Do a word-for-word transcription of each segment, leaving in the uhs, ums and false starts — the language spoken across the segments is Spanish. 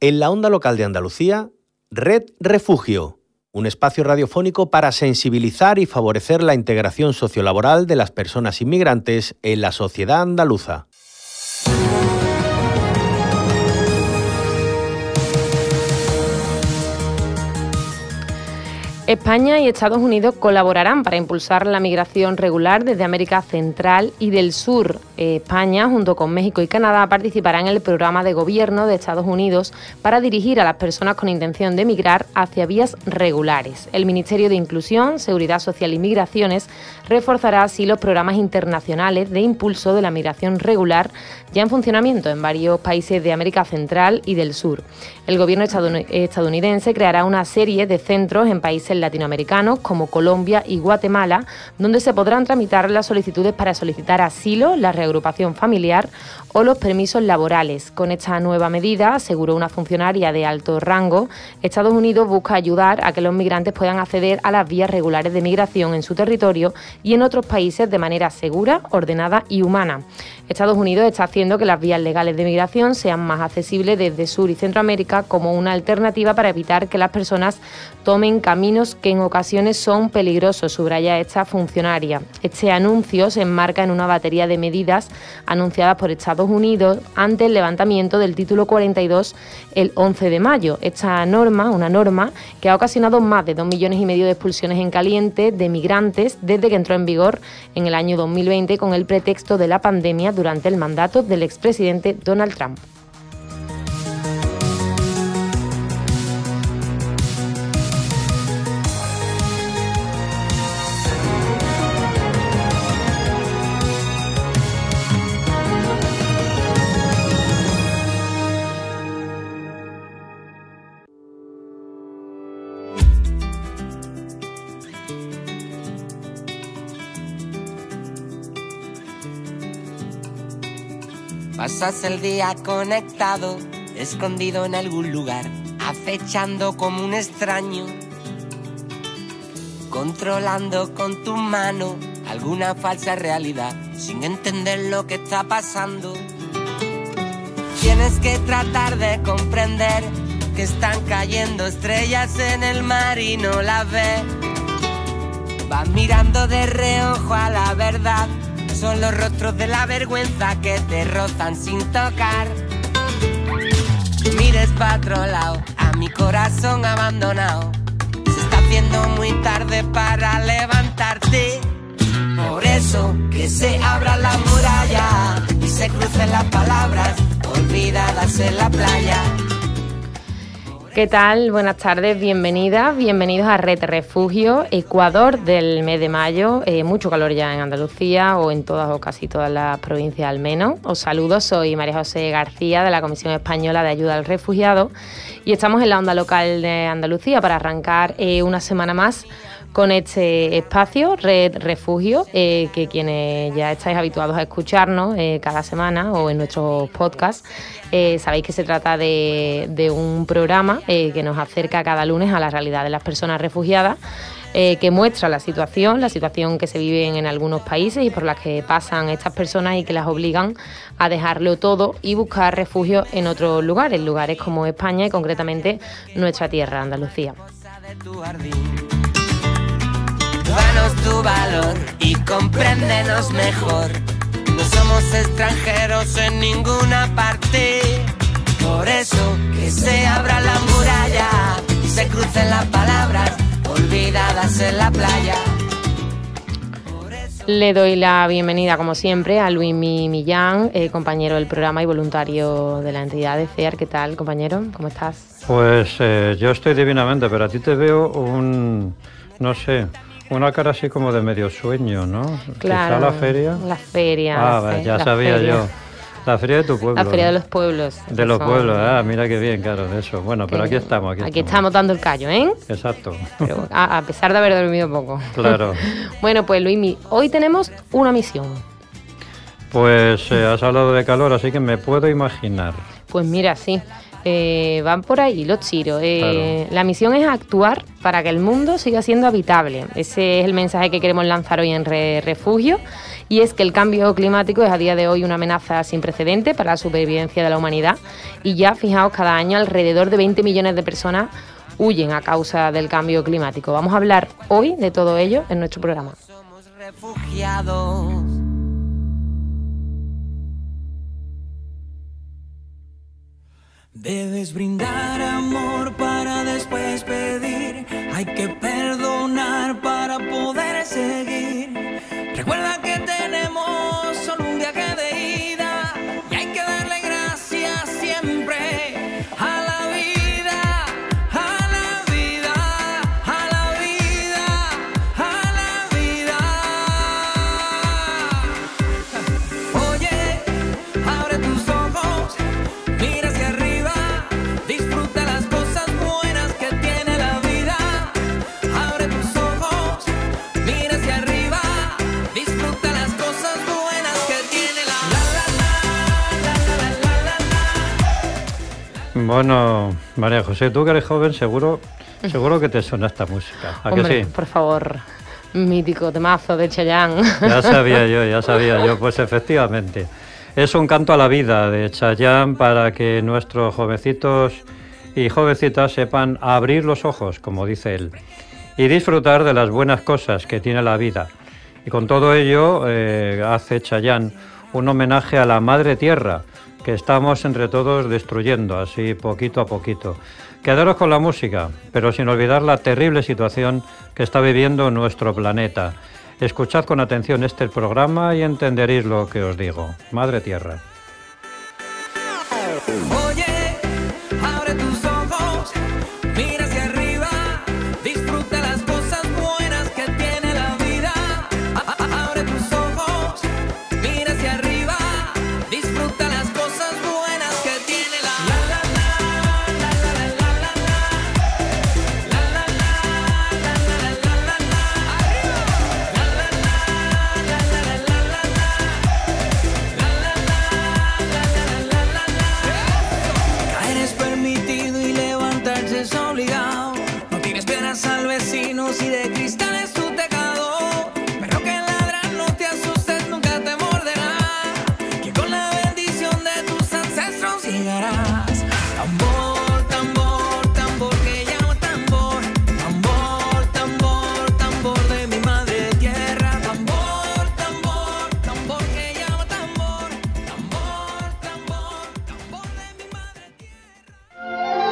En la onda local de Andalucía, Red Refugio, un espacio radiofónico para sensibilizar y favorecer la integración sociolaboral de las personas inmigrantes en la sociedad andaluza. España y Estados Unidos colaborarán para impulsar la migración regular desde América Central y del Sur. España, junto con México y Canadá, participará en el programa de gobierno de Estados Unidos para dirigir a las personas con intención de migrar hacia vías regulares. El Ministerio de Inclusión, Seguridad Social y Migraciones reforzará así los programas internacionales de impulso de la migración regular ya en funcionamiento en varios países de América Central y del Sur. El gobierno estadounidense creará una serie de centros en países latinoamericanos como Colombia y Guatemala, donde se podrán tramitar las solicitudes para solicitar asilo, la reagrupación familiar o los permisos laborales. Con esta nueva medida, aseguró una funcionaria de alto rango, Estados Unidos busca ayudar a que los migrantes puedan acceder a las vías regulares de migración en su territorio y en otros países de manera segura, ordenada y humana. Estados Unidos está haciendo que las vías legales de migración sean más accesibles desde Sur y Centroamérica como una alternativa para evitar que las personas tomen caminos que en ocasiones son peligrosos, subraya esta funcionaria. Este anuncio se enmarca en una batería de medidas anunciadas por Estados Unidos ante el levantamiento del título cuarenta y dos el once de mayo. Esta norma, una norma que ha ocasionado más de dos millones y medio de expulsiones en caliente de migrantes desde que entró en vigor en el año dos mil veinte con el pretexto de la pandemia durante el mandato del expresidente Donald Trump. Pasas el día conectado, escondido en algún lugar, acechando como un extraño, controlando con tu mano alguna falsa realidad, sin entender lo que está pasando. Tienes que tratar de comprender que están cayendo estrellas en el mar y no las ves. Vas mirando de reojo a la verdad. Son los rostros de la vergüenza que te rozan sin tocar. Mires pa' otro lado, a mi corazón abandonado. Se está haciendo muy tarde para levantarte. Por eso que se abra la muralla y se crucen las palabras olvidadas en la playa. ¿Qué tal? Buenas tardes, bienvenidas, bienvenidos a Red Refugio, Ecuador del mes de mayo. Eh, mucho calor ya en Andalucía o en todas o casi todas las provincias al menos. Os saludo, soy María José García de la Comisión Española de Ayuda al Refugiado y estamos en la onda local de Andalucía para arrancar eh, una semana más con este espacio, Red Refugio, eh, que quienes ya estáis habituados a escucharnos eh, cada semana o en nuestros podcasts, eh, sabéis que se trata de, de un programa eh, que nos acerca cada lunes a la realidad de las personas refugiadas, eh, que muestra la situación, la situación que se vive en algunos países y por las que pasan estas personas y que las obligan a dejarlo todo y buscar refugio en otros lugares, lugares como España y concretamente nuestra tierra, Andalucía. Danos tu valor y compréndenos mejor. No somos extranjeros en ninguna parte. Por eso que se abra la muralla y se crucen las palabras olvidadas en la playa. Le doy la bienvenida, como siempre, a Luismi Millán, eh, compañero del programa y voluntario de la entidad de C E A R. ¿Qué tal, compañero? ¿Cómo estás? Pues eh, yo estoy divinamente, pero a ti te veo un... no sé... una cara así como de medio sueño, ¿no? Claro. Quizá la feria. La feria. Ah, la fe, ya la sabía feria. yo. La feria de tu pueblo. La feria ¿no? de los pueblos. De los son... pueblos, ah, mira qué bien, claro, de eso. Bueno, pero aquí estamos. Aquí, aquí estamos. estamos dando el callo, ¿eh? Exacto. Pero a, a pesar de haber dormido poco. Claro. Bueno, pues Luismi, hoy tenemos una misión. Pues eh, has hablado de calor, así que me puedo imaginar. Pues mira, sí. Eh, van por ahí los tiros. Eh, claro. La misión es actuar para que el mundo siga siendo habitable. Ese es el mensaje que queremos lanzar hoy en Re Refugio. Y es que el cambio climático es a día de hoy una amenaza sin precedente para la supervivencia de la humanidad. Y ya, fijaos, cada año alrededor de veinte millones de personas huyen a causa del cambio climático. Vamos a hablar hoy de todo ello en nuestro programa. Somos refugiados. Debes brindar amor para después pedir. Hay que perdonar para poder seguir. Recuerda que tenemos solo un viaje de ida y hay que darle gracias siempre a la vida, a la vida, a la vida, a la vida. Oye, abre tus ojos, mira hacia arriba. Disfruta las cosas buenas que tiene la vida. Abre tus ojos, mira hacia arriba. Disfruta las cosas buenas que tiene la la la la la la la. Bueno, María José, tú que eres joven, seguro, seguro que te suena esta música. ¿A Hombre, que sí? por favor, mítico temazo de Chayanne. Ya sabía yo, ya sabía yo, pues efectivamente. Es un canto a la vida de Chayanne para que nuestros jovencitos y jovencitas sepan abrir los ojos, como dice él, y disfrutar de las buenas cosas que tiene la vida. Y con todo ello eh, hace Chayanne un homenaje a la Madre Tierra, que estamos entre todos destruyendo, así poquito a poquito. Quedaros con la música, pero sin olvidar la terrible situación que está viviendo nuestro planeta. Escuchad con atención este programa y entenderéis lo que os digo. Madre Tierra. Oye, abre tus ojos, mira hacia arriba, disfruta las cosas buenas que tiene la vida. A- a- abre tus ojos, mira hacia arriba, disfruta las cosas buenas que tiene la la la la la la la la la la la la la Caer es permitido y levantarse es obligado. No tires piedras al vecino si de cristal es tu tejado. Pero que ladran, no te asustes, nunca te morderá. Que con la bendición de tus ancestros llegarás. Tambor, tambor, tambor que llama tambor. Tambor, tambor, tambor de mi madre tierra. Tambor, tambor, tambor que llama tambor. Tambor, tambor, tambor de mi madre tierra.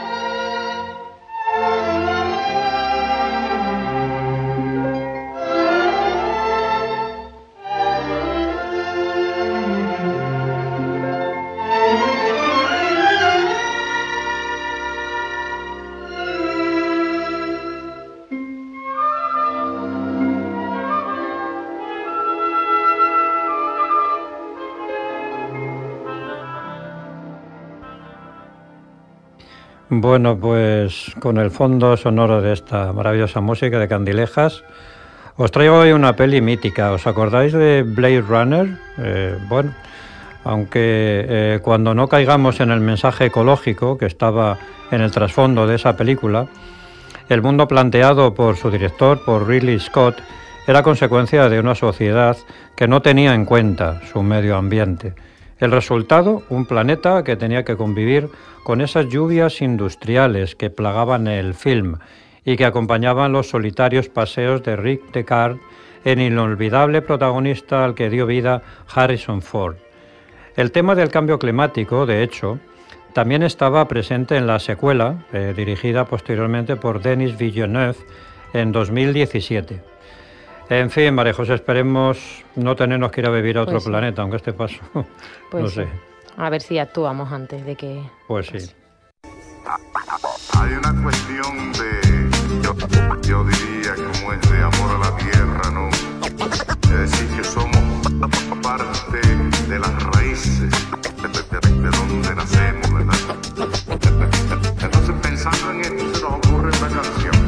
Bueno, pues con el fondo sonoro de esta maravillosa música de Candilejas, os traigo hoy una peli mítica. ¿Os acordáis de Blade Runner? Eh, bueno, aunque eh, cuando no caigamos en el mensaje ecológico que estaba en el trasfondo de esa película, el mundo planteado por su director, por Ridley Scott, era consecuencia de una sociedad que no tenía en cuenta su medio ambiente. El resultado, un planeta que tenía que convivir con esas lluvias industriales que plagaban el film y que acompañaban los solitarios paseos de Rick Deckard, el inolvidable protagonista al que dio vida Harrison Ford. El tema del cambio climático, de hecho, también estaba presente en la secuela, eh, dirigida posteriormente por Denis Villeneuve en dos mil diecisiete. En fin, María José, esperemos no tenernos que ir a vivir a otro Pues sí. planeta, aunque este paso, Pues no sí. sé. A ver si actuamos antes de que... Pues sí. Hay una cuestión de, yo, yo diría como es de amor a la tierra, ¿no? Es decir, que somos parte de las raíces de, de, de, de donde nacemos, ¿verdad? Entonces pensando en esto se nos ocurre esta canción.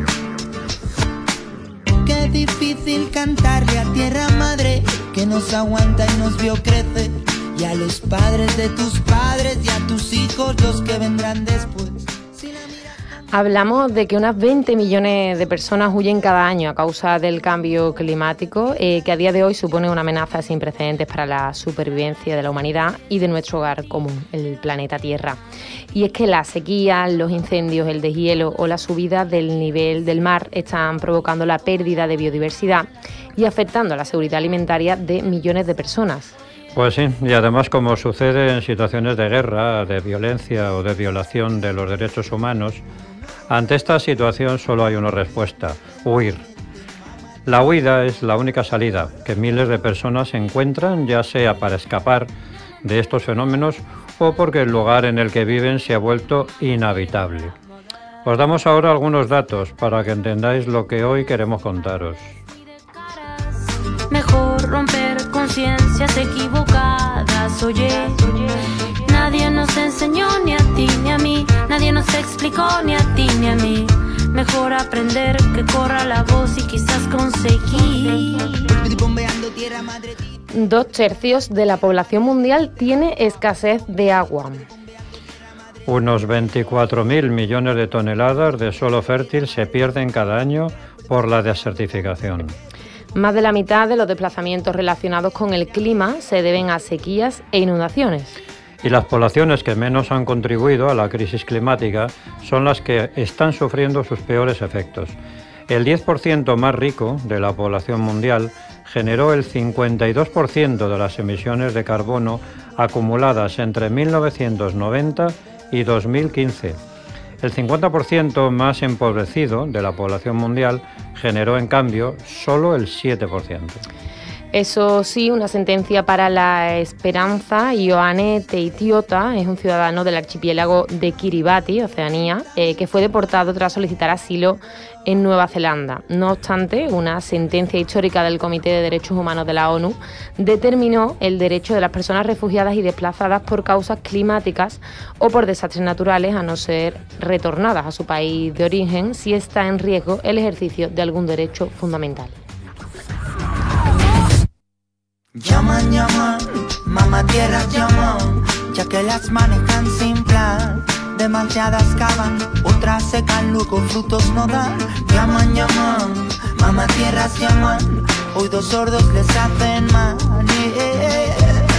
Qué difícil cantarle a tierra madre que nos aguanta y nos vio crecer. Y y a los padres de tus padres y a tus hijos los que vendrán después. Hablamos de que unas veinte millones de personas huyen cada año a causa del cambio climático, eh, que a día de hoy supone una amenaza sin precedentes para la supervivencia de la humanidad y de nuestro hogar común, el planeta Tierra. Y es que la sequía, los incendios, el deshielo o la subida del nivel del mar están provocando la pérdida de biodiversidad y afectando a la seguridad alimentaria de millones de personas. Pues sí, y además, como sucede en situaciones de guerra, de violencia o de violación de los derechos humanos, ante esta situación solo hay una respuesta: huir. La huida es la única salida que miles de personas encuentran, ya sea para escapar de estos fenómenos o porque el lugar en el que viven se ha vuelto inhabitable. Os damos ahora algunos datos para que entendáis lo que hoy queremos contaros. Mejor romper conciencias equivocadas, oye. Nadie nos enseñó ni a ti ni a mí, nadie nos explicó ni a ti ni a mí. Mejor aprender que corra la voz y quizás conseguir. Dos tercios de la población mundial tiene escasez de agua. Unos veinticuatro mil millones de toneladas de suelo fértil se pierden cada año por la desertificación. Más de la mitad de los desplazamientos relacionados con el clima se deben a sequías e inundaciones. Y las poblaciones que menos han contribuido a la crisis climática son las que están sufriendo sus peores efectos. El diez por ciento más rico de la población mundial generó el cincuenta y dos por ciento de las emisiones de carbono acumuladas entre mil novecientos noventa y dos mil quince. El cincuenta por ciento más empobrecido de la población mundial generó, en cambio, solo el siete por ciento. Eso sí, una sentencia para la esperanza. Ioane Teitiota es un ciudadano del archipiélago de Kiribati, Oceanía, eh, que fue deportado tras solicitar asilo en Nueva Zelanda. No obstante, una sentencia histórica del Comité de Derechos Humanos de la ONU determinó el derecho de las personas refugiadas y desplazadas por causas climáticas o por desastres naturales a no ser retornadas a su país de origen si está en riesgo el ejercicio de algún derecho fundamental. Llaman, llaman, mamá tierra llaman, ya que las manejan sin plan. Demasiadas cavan, otras secan, luego frutos no dan. Llaman, llaman, mamá tierras llaman, oídos sordos les hacen mal. Yeah.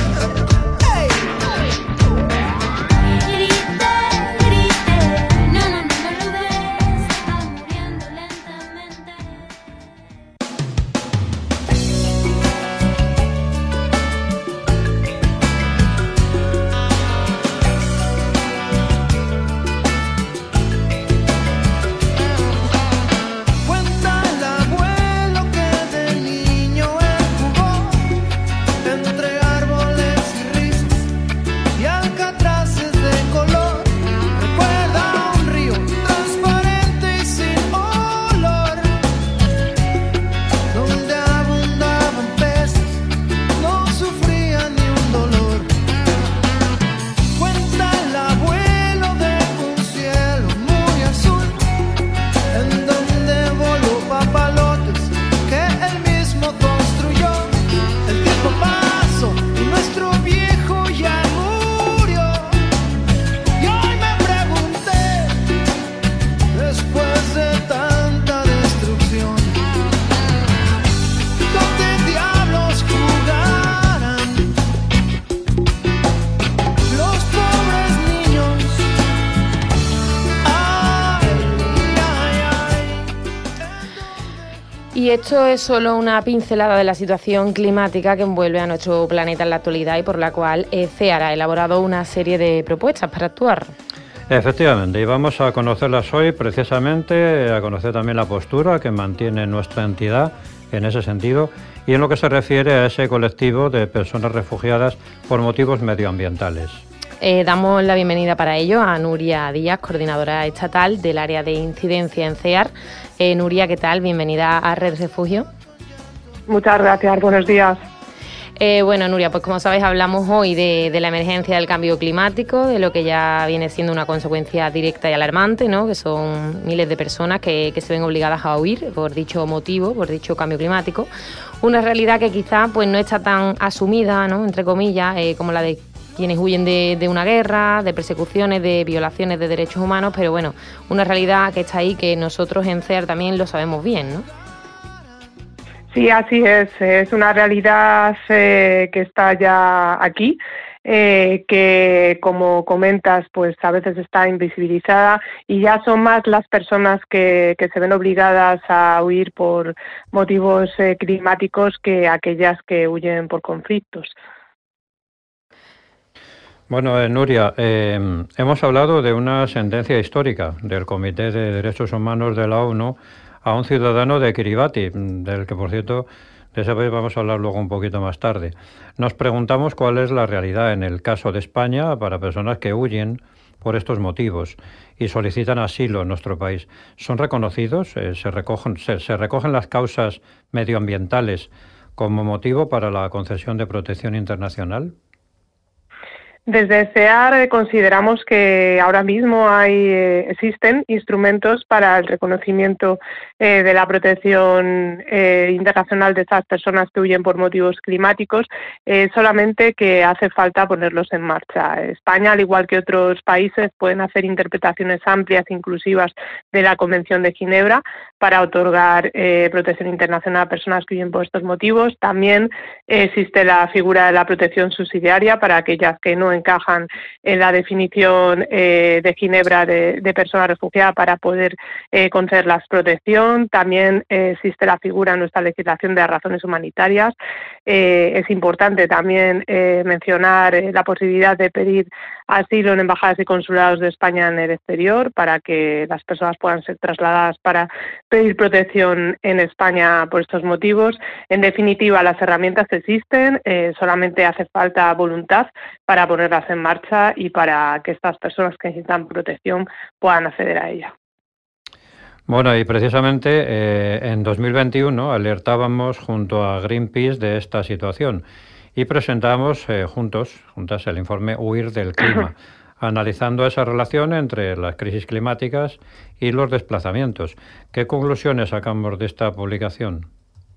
Y esto es solo una pincelada de la situación climática que envuelve a nuestro planeta en la actualidad y por la cual CEAR ha elaborado una serie de propuestas para actuar. Efectivamente, y vamos a conocerlas hoy precisamente, a conocer también la postura que mantiene nuestra entidad en ese sentido y en lo que se refiere a ese colectivo de personas refugiadas por motivos medioambientales. Eh, damos la bienvenida para ello a Nuria Díaz, coordinadora estatal del área de incidencia en CEAR. Eh, Nuria, ¿qué tal? Bienvenida a Red Refugio. Muchas gracias, buenos días. Eh, bueno, Nuria, pues como sabéis hablamos hoy de, de la emergencia del cambio climático, de lo que ya viene siendo una consecuencia directa y alarmante, ¿no? Que son miles de personas que, que se ven obligadas a huir por dicho motivo, por dicho cambio climático. Una realidad que quizá pues, no está tan asumida, ¿no? Entre comillas, eh, como la de quienes huyen de, de una guerra, de persecuciones, de violaciones de derechos humanos, pero bueno, una realidad que está ahí que nosotros en C E A R también lo sabemos bien, ¿no? Sí, así es. Es una realidad eh, que está ya aquí, eh, que, como comentas, pues a veces está invisibilizada y ya son más las personas que, que se ven obligadas a huir por motivos eh, climáticos que aquellas que huyen por conflictos. Bueno, eh, Nuria, eh, hemos hablado de una sentencia histórica del Comité de Derechos Humanos de la ONU a un ciudadano de Kiribati, del que, por cierto, de ese país vamos a hablar luego un poquito más tarde. Nos preguntamos cuál es la realidad en el caso de España para personas que huyen por estos motivos y solicitan asilo en nuestro país. ¿Son reconocidos? Eh, ¿se recogen, se, se recogen las causas medioambientales como motivo para la concesión de protección internacional? Desde C E A R consideramos que ahora mismo hay eh, existen instrumentos para el reconocimiento eh, de la protección eh, internacional de estas personas que huyen por motivos climáticos, eh, solamente que hace falta ponerlos en marcha. España, al igual que otros países, pueden hacer interpretaciones amplias e inclusivas de la Convención de Ginebra para otorgar eh, protección internacional a personas que huyen por estos motivos. También eh, existe la figura de la protección subsidiaria para aquellas que no encajan en la definición eh, de Ginebra de, de persona refugiada para poder eh, concederlas protección. También eh, existe la figura en nuestra legislación de las razones humanitarias. Eh, es importante también eh, mencionar eh, la posibilidad de pedir asilo en embajadas y consulados de España en el exterior para que las personas puedan ser trasladadas para pedir protección en España por estos motivos. En definitiva, las herramientas existen, eh, solamente hace falta voluntad para ponerlas en marcha y para que estas personas que necesitan protección puedan acceder a ella. Bueno, y precisamente eh, en dos mil veintiuno alertábamos junto a Greenpeace de esta situación y presentamos eh, juntos, juntas el informe Huir del Clima, analizando esa relación entre las crisis climáticas y los desplazamientos. ¿Qué conclusiones sacamos de esta publicación?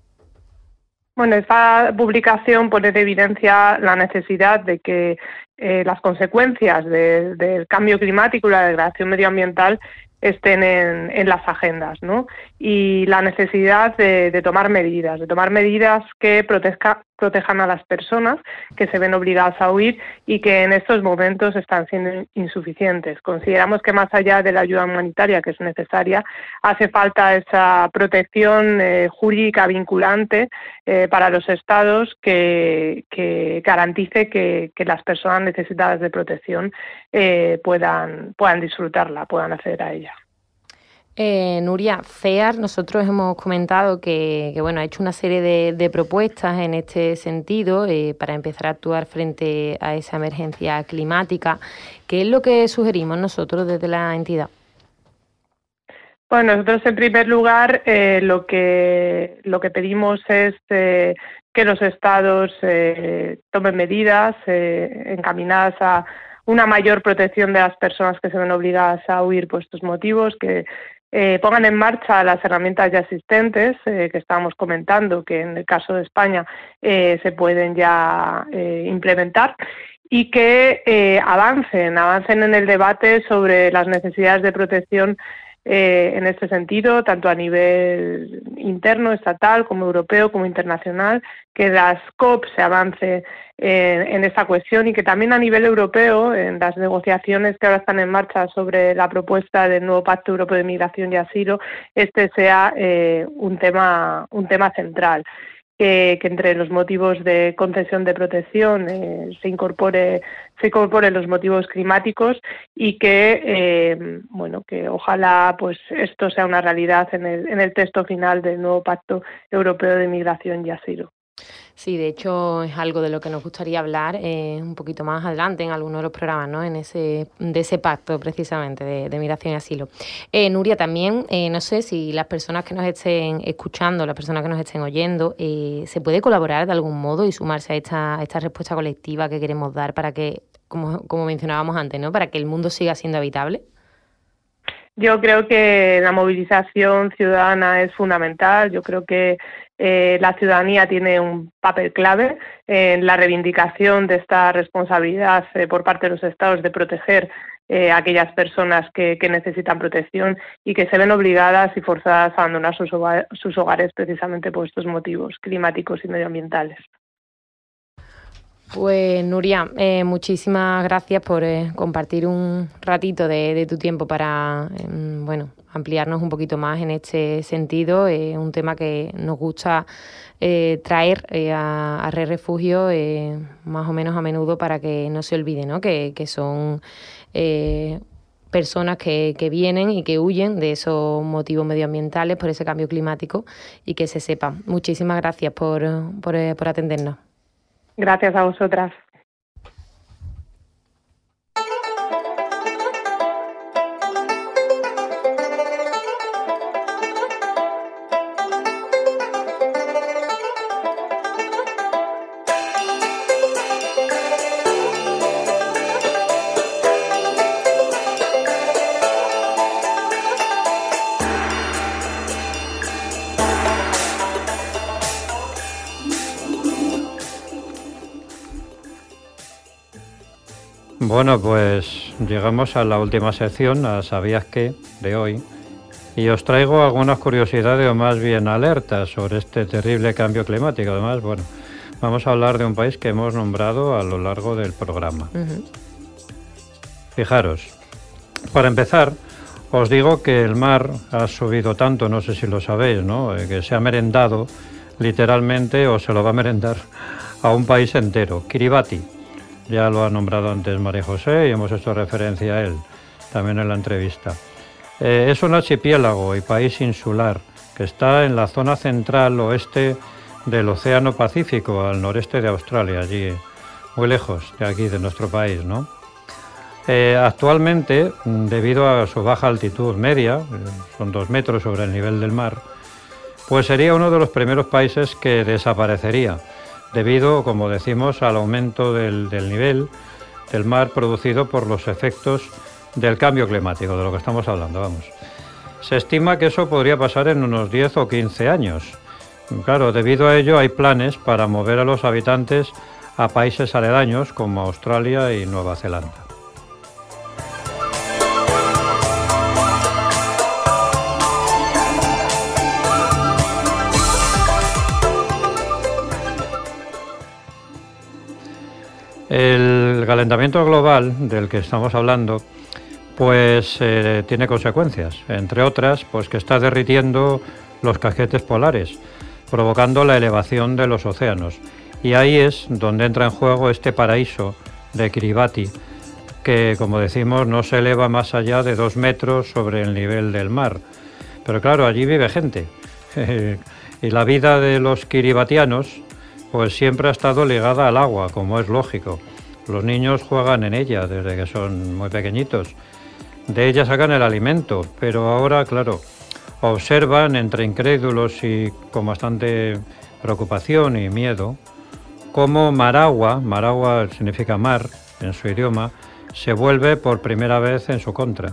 Bueno, esta publicación pone de evidencia la necesidad de que eh, las consecuencias de, del cambio climático y la degradación medioambiental estén en, en las agendas, ¿no? Y la necesidad de, de tomar medidas, de tomar medidas que protezca, protejan a las personas que se ven obligadas a huir y que en estos momentos están siendo insuficientes. Consideramos que más allá de la ayuda humanitaria que es necesaria, hace falta esa protección eh, jurídica vinculante eh, para los estados que, que garantice que, que las personas necesitadas de protección eh, puedan, puedan disfrutarla, puedan acceder a ella. Eh, Nuria, C E A R, nosotros hemos comentado que, que bueno, ha hecho una serie de, de propuestas en este sentido eh, para empezar a actuar frente a esa emergencia climática. ¿Qué es lo que sugerimos nosotros desde la entidad? Bueno, nosotros en primer lugar eh, lo que lo que pedimos es eh, que los estados eh, tomen medidas eh, encaminadas a una mayor protección de las personas que se ven obligadas a huir por estos motivos, que Eh, pongan en marcha las herramientas ya existentes eh, que estábamos comentando, que en el caso de España eh, se pueden ya eh, implementar y que eh, avancen, avancen en el debate sobre las necesidades de protección eh, en este sentido, tanto a nivel interno, estatal, como europeo, como internacional, que las COP se avance en, en esta cuestión y que también a nivel europeo, en las negociaciones que ahora están en marcha sobre la propuesta del nuevo Pacto Europeo de Migración y Asilo, este sea eh, un tema, un tema central. Que, que entre los motivos de concesión de protección eh, se incorpore se incorporen los motivos climáticos y que eh, bueno que ojalá pues esto sea una realidad en el en el texto final del nuevo Pacto Europeo de Migración y Asilo. Sí, de hecho es algo de lo que nos gustaría hablar eh, un poquito más adelante en alguno de los programas, ¿no? En ese, de ese pacto precisamente de, de migración y asilo. Eh, Nuria, también, eh, no sé si las personas que nos estén escuchando, las personas que nos estén oyendo, eh, ¿se puede colaborar de algún modo y sumarse a esta, a esta respuesta colectiva que queremos dar para que, como, como mencionábamos antes, ¿no? Para que el mundo siga siendo habitable? Yo creo que la movilización ciudadana es fundamental. Yo creo que eh, la ciudadanía tiene un papel clave en la reivindicación de esta responsabilidad eh, por parte de los Estados de proteger eh, a aquellas personas que, que necesitan protección y que se ven obligadas y forzadas a abandonar sus hogares, sus hogares precisamente por estos motivos climáticos y medioambientales. Pues Nuria, eh, muchísimas gracias por eh, compartir un ratito de, de tu tiempo para eh, bueno, ampliarnos un poquito más en este sentido. Es eh, un tema que nos gusta eh, traer eh, a, a Red Refugio eh, más o menos a menudo para que no se olvide, ¿no? que, que son eh, personas que, que vienen y que huyen de esos motivos medioambientales por ese cambio climático y que se sepa. Muchísimas gracias por, por, eh, por atendernos. Gracias a vosotras. Bueno, pues llegamos a la última sección, a ¿Sabías qué?, de hoy, y os traigo algunas curiosidades o más bien alertas sobre este terrible cambio climático. Además, bueno, vamos a hablar de un país que hemos nombrado a lo largo del programa. Uh-huh. Fijaros, para empezar, os digo que el mar ha subido tanto, no sé si lo sabéis, ¿no?, que se ha merendado literalmente, o se lo va a merendar a un país entero, Kiribati. Ya lo ha nombrado antes María José y hemos hecho referencia a él también en la entrevista. Eh, es un archipiélago y país insular que está en la zona central oeste del Océano Pacífico, al noreste de Australia, allí muy lejos de aquí, de nuestro país, ¿no? Eh, actualmente, debido a su baja altitud media, son dos metros sobre el nivel del mar, pues sería uno de los primeros países que desaparecería, debido, como decimos, al aumento del, del nivel del mar producido por los efectos del cambio climático, de lo que estamos hablando, vamos. Se estima que eso podría pasar en unos diez o quince años. Claro, debido a ello hay planes para mover a los habitantes a países aledaños como Australia y Nueva Zelanda. El calentamiento global del que estamos hablando pues eh, tiene consecuencias, entre otras pues que está derritiendo los casquetes polares, provocando la elevación de los océanos, y ahí es donde entra en juego este paraíso de Kiribati, que, como decimos, no se eleva más allá de dos metros sobre el nivel del mar. Pero claro, allí vive gente y la vida de los kiribatianos pues siempre ha estado ligada al agua, como es lógico. Los niños juegan en ella desde que son muy pequeñitos. De ella sacan el alimento, pero ahora, claro, observan entre incrédulos y con bastante preocupación y miedo cómo Maragua, Maragua significa mar en su idioma, se vuelve por primera vez en su contra.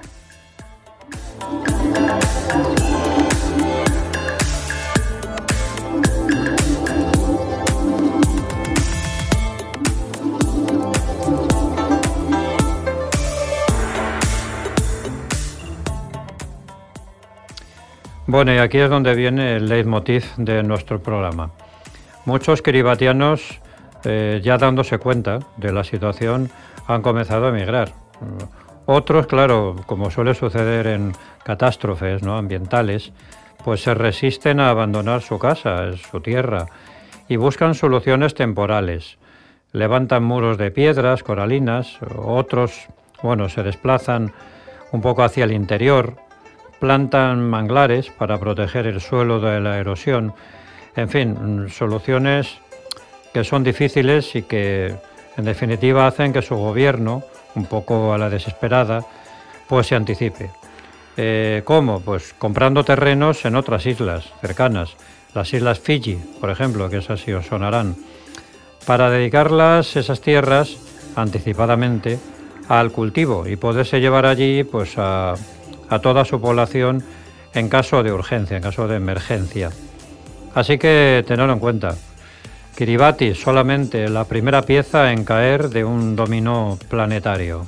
Bueno, y aquí es donde viene el leitmotiv de nuestro programa. Muchos kiribatianos, eh, ya dándose cuenta de la situación, han comenzado a emigrar. Otros, claro, como suele suceder en catástrofes, ¿no?, ambientales, pues se resisten a abandonar su casa, su tierra, y buscan soluciones temporales. Levantan muros de piedras coralinas, otros, bueno, se desplazan un poco hacia el interior, plantan manglares para proteger el suelo de la erosión. En fin, soluciones que son difíciles y que en definitiva hacen que su gobierno, un poco a la desesperada, pues se anticipe. Eh, ¿Cómo? Pues comprando terrenos en otras islas cercanas, las islas Fiji, por ejemplo, que esas sí os sonarán, para dedicarlas, esas tierras, anticipadamente, al cultivo y poderse llevar allí pues a, a toda su población en caso de urgencia, en caso de emergencia. Así que tenedlo en cuenta. Kiribati, solamente la primera pieza en caer de un dominó planetario.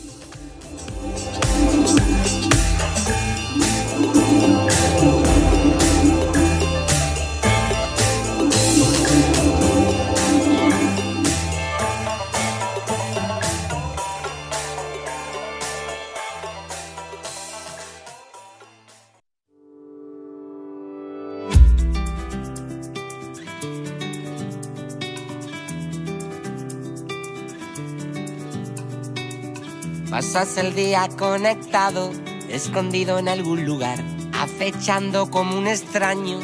Pasas el día conectado, escondido en algún lugar, acechando como un extraño,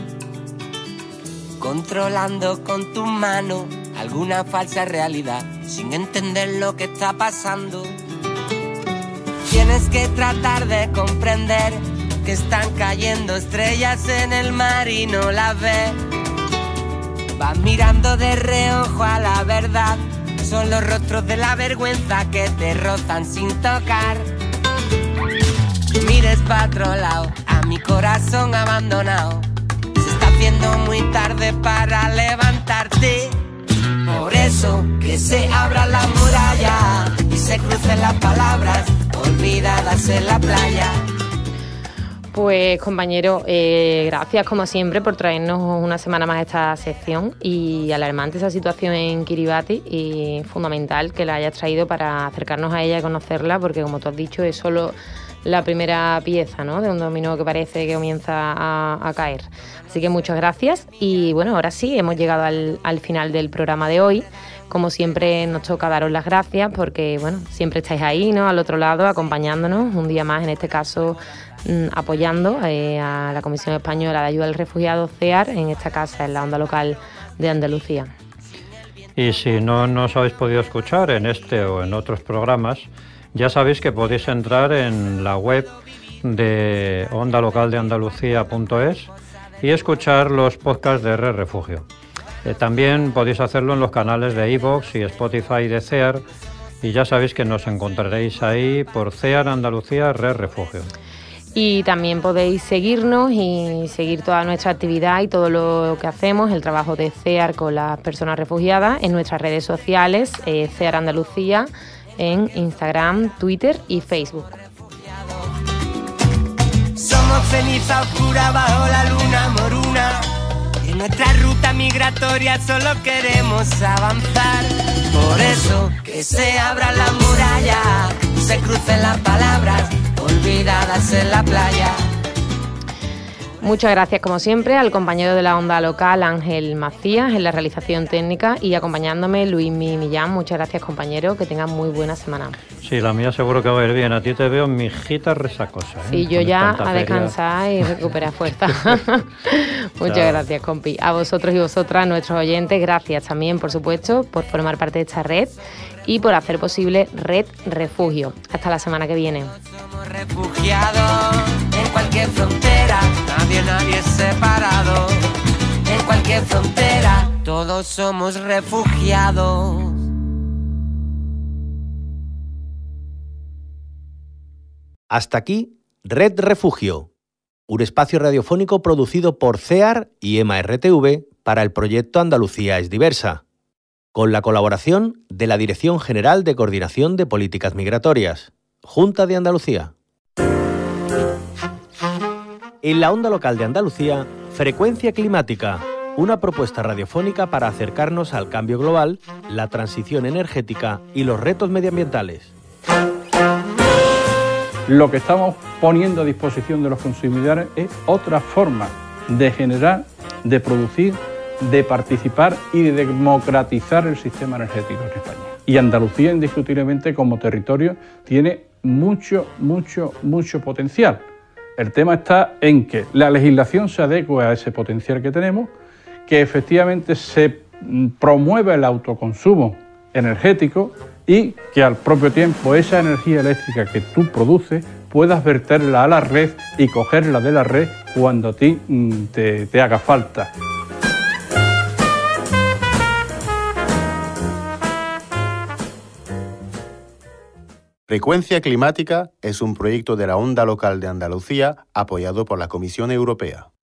controlando con tu mano alguna falsa realidad, sin entender lo que está pasando. Tienes que tratar de comprender que están cayendo estrellas en el mar y no las ves. Vas mirando de reojo a la verdad. Son los rostros de la vergüenza que te rozan sin tocar. Mires pa' otro lado, a mi corazón abandonado. Se está haciendo muy tarde para levantarte. Por eso que se abra la muralla y se crucen las palabras olvidadas en la playa. Pues compañero, eh, gracias como siempre por traernos una semana más esta sección y alarmante esa situación en Kiribati, y fundamental que la hayas traído para acercarnos a ella y conocerla, porque como tú has dicho es solo la primera pieza, ¿no?, de un dominó que parece que comienza a, a caer. Así que muchas gracias y bueno, ahora sí, hemos llegado al, al final del programa de hoy. Como siempre nos toca daros las gracias porque bueno, siempre estáis ahí, ¿no?, al otro lado, acompañándonos un día más, en este caso apoyando eh, a la Comisión Española de Ayuda al Refugiado, C E A R, en esta casa, en la onda local de Andalucía. Y si no nos habéis podido escuchar en este o en otros programas, ya sabéis que podéis entrar en la web de onda local de andalucía punto es y escuchar los podcasts de Red Refugio. Eh, también podéis hacerlo en los canales de iVoox y Spotify de C E A R, y ya sabéis que nos encontraréis ahí por C E A R Andalucía Red Refugio. Y también podéis seguirnos y seguir toda nuestra actividad y todo lo que hacemos, el trabajo de C E A R con las personas refugiadas, en nuestras redes sociales, eh, C E A R Andalucía, en Instagram, Twitter y Facebook. Somos ceniza oscura bajo la luna moruna. En nuestra ruta migratoria solo queremos avanzar. Por eso que se abra la muralla, se crucen las palabras olvidadas en la playa. Muchas gracias, como siempre, al compañero de la onda local, Ángel Macías, en la realización técnica, y acompañándome, Luis Millán. Muchas gracias, compañero, que tengan muy buena semana. Sí, la mía seguro que va a ir bien. A ti te veo mijita resacosa, ¿eh? Sí, yo Con ya tanta a descansar feria y recuperar fuerza. Muchas Chao. Gracias, compi. A vosotros y vosotras, nuestros oyentes, gracias también, por supuesto, por formar parte de esta red y por hacer posible Red Refugio. Hasta la semana que viene. Somos refugiados en cualquier frontera, nadie, nadie es separado. En cualquier frontera, todos somos refugiados. Hasta aquí, Red Refugio, un espacio radiofónico producido por C E A R y EMA R T V para el proyecto Andalucía es diversa, con la colaboración de la Dirección General de Coordinación de Políticas Migratorias, Junta de Andalucía. En la onda local de Andalucía, Frecuencia Climática, una propuesta radiofónica para acercarnos al cambio global, la transición energética y los retos medioambientales. Lo que estamos poniendo a disposición de los consumidores es otra forma de generar, de producir, de participar y de democratizar el sistema energético en España. Y Andalucía, indiscutiblemente, como territorio, tiene mucho, mucho, mucho potencial. El tema está en que la legislación se adecue a ese potencial que tenemos que efectivamente se promueva el autoconsumo energético y que al propio tiempo esa energía eléctrica que tú produces puedas verterla a la red y cogerla de la red cuando a ti te, te haga falta. Frecuencia Climática es un proyecto de la Onda Local de Andalucía apoyado por la Comisión Europea.